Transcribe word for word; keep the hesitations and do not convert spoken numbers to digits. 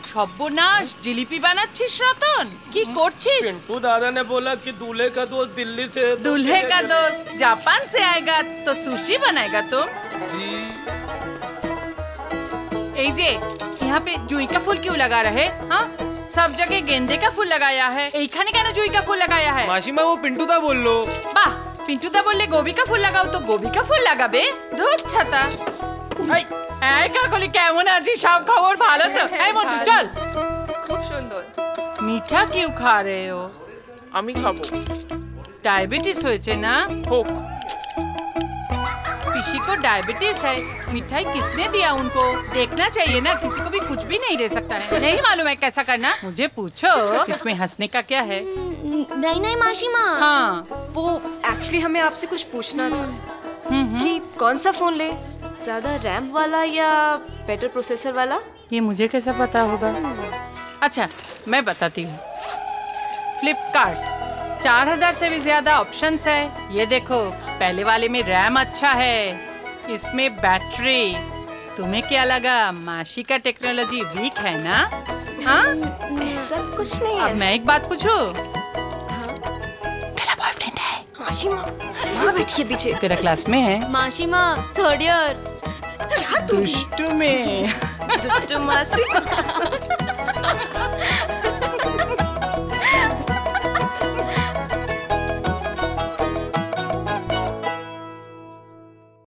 সর্বনাশ, জিলিপি বানাচ্ছিস রতন? কি করছিস? पिंटू दादा ने बोला कि दूल्हे का दोस्त दिल्ली से है, तो दूल्हे का दोस्त जापान से आएगा तो सुशी बनाएगा तुम? जी। এই যে यहाँ पे जुई का फूल क्यों लगा रहे? हाँ, सब जगह गेंदे का फूल लगाया है, এইখানে কেন जुई का फूल लगाया है? मासीमा वो पिंटू दा बोल लो। বাহ, পিন্টু দা বললে গোবি কা ফুল লাগাও তো গোবি কা ফুল লাগাবে? ধুপ ছাতা। এই এই কাকলি কেমন আছিস? সব খবর ভালো তো? এই মন্টু চল। খুব সুন্দর। মিঠা क्यों खा रहे हो? আমি খাবো। डायबिटीज হয়েছে না? হোক। किसी को डायबिटीज है, मिठाई किसने दिया उनको? देखना चाहिए ना, किसी को भी कुछ भी नहीं दे सकता है। नहीं मालूम है कैसा करना? मुझे पूछो इसमें हंसने का क्या है? नहीं नहीं मासी माँ। हाँ, वो एक्चुअली हमें आपसे कुछ पूछना था हम्म कि कौन सा फोन ले, ज्यादा रैम वाला या बेटर प्रोसेसर वाला? ये मुझे कैसा पता होगा? अच्छा मैं बताती हूँ। फ्लिपकार्ट, चार हजार से भी ज्यादा ऑप्शंस है। ये देखो, पहले वाले में रैम अच्छा है, इसमें बैटरी। तुम्हें क्या लगा मासी का टेक्नोलॉजी वीक है ना? हाँ, ऐसा कुछ नहीं अब है। मैं एक बात पूछूं? हाँ? तेरा बॉयफ्रेंड है? मासी माँ वहाँ बैठिए पीछे। तेरा क्लास में है? मासी माँ थर्ड ईयर। क्या तू? दुष्टू में। दुष्टू मासी।